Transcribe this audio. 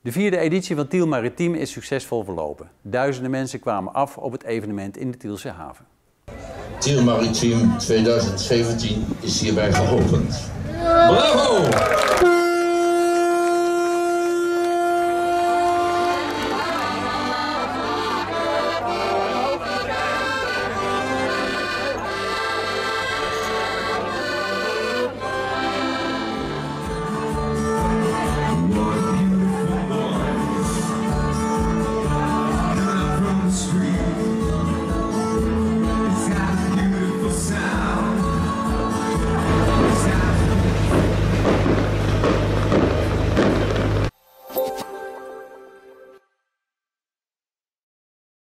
De vierde editie van Tiel Maritiem is succesvol verlopen. Duizenden mensen kwamen af op het evenement in de Tielse haven. Tiel Maritiem 2017 is hierbij geopend. Bravo!